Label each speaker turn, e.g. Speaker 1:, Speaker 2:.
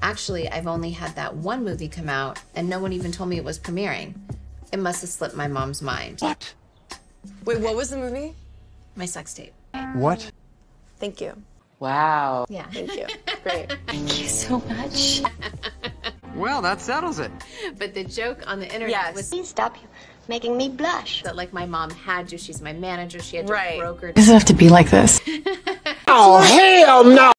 Speaker 1: Actually, I've only had that one movie come out, and no one even told me it was premiering. It must have slipped my mom's mind.
Speaker 2: What?
Speaker 3: Wait, what was the movie?
Speaker 1: My sex tape.
Speaker 2: What?
Speaker 3: Thank you.
Speaker 4: Wow.
Speaker 1: Yeah.
Speaker 3: Thank you. Great.
Speaker 4: Thank you so much.
Speaker 2: Well, that settles it.
Speaker 1: But the joke on the internet
Speaker 3: Yes.
Speaker 1: was
Speaker 5: Please stop making me blush.
Speaker 1: that, like, my mom had to. She's my manager. She had to
Speaker 3: Right.
Speaker 1: broker.
Speaker 4: Does it have to be like this?
Speaker 2: Oh, hell no!